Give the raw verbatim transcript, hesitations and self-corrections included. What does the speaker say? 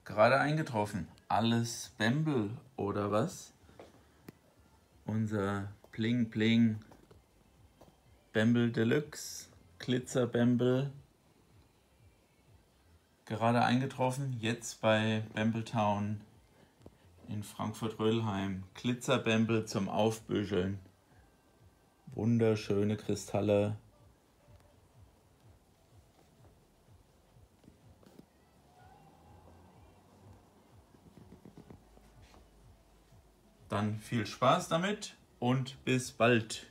Gerade eingetroffen. Alles Bembel oder was? Unser Bling Bling Bembel Deluxe Glitzer Bembel. Gerade eingetroffen. Jetzt bei Bembeltown in Frankfurt-Rödelheim. Glitzer Bembel zum Aufbüscheln. Wunderschöne Kristalle. Dann viel Spaß damit und bis bald.